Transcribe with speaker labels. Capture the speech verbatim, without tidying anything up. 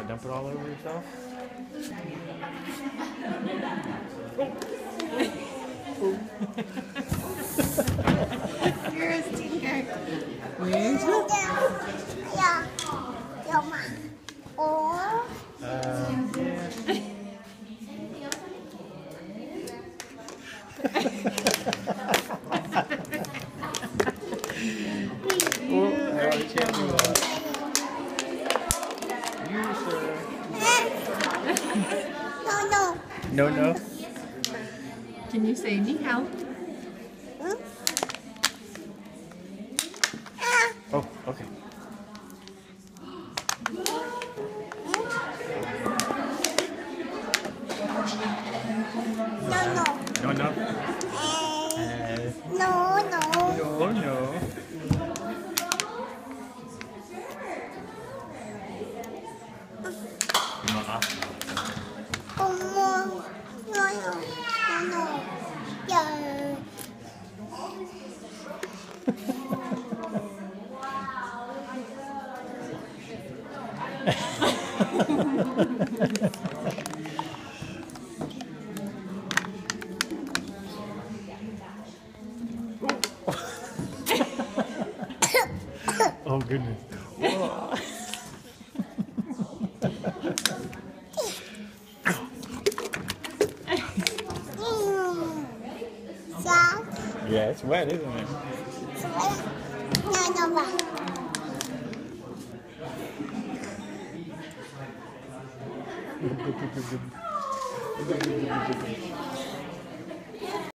Speaker 1: want to dump it all over yourself?
Speaker 2: You're a stinker.
Speaker 3: Where's it?
Speaker 4: Yeah. Yeah. Or
Speaker 1: Uh, yeah. Oh, I already can't do that. You, sir.
Speaker 4: no, no.
Speaker 1: No, no.
Speaker 2: Can you say ni hao?
Speaker 4: Hmm? Ah.
Speaker 1: Oh, okay.
Speaker 4: No, no.
Speaker 1: No, no.
Speaker 4: Eh,
Speaker 1: Uh,
Speaker 4: no, no.
Speaker 1: no, no. No.
Speaker 4: Không mua. No, no. No, no. Giờ.
Speaker 1: Oh, goodness. Whoa.
Speaker 4: Sao?
Speaker 1: Yeah, it's wet, isn't it?
Speaker 4: No, no, no.
Speaker 1: Good, good, good, good, good. Good, good, good, good, good.